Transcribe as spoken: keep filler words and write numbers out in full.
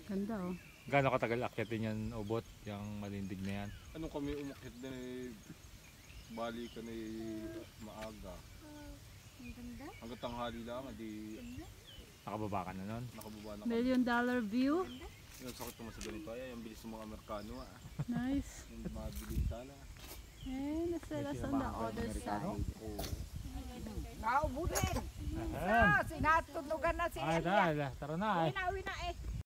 Ganda oh. Gaano katagal akyatin yan ubot, yung malindig na yan? Ano kami umakyat na eh, bali ka na eh, maaga. Ang ganda. Hanggang tanghali lang, di Nakababa ka na nun? nakababa na kami. Million dollar view. Yung sakit naman sa ganito ay, ang bilis ng mga Amerikano ah. Nice. Yung mabilis sana. Eh, nasa on the other side. Oo. Naubulin. Ahem. Sinatunugan na si Ay, Elia. tara, tara na eh. Uwi na, uwi na eh.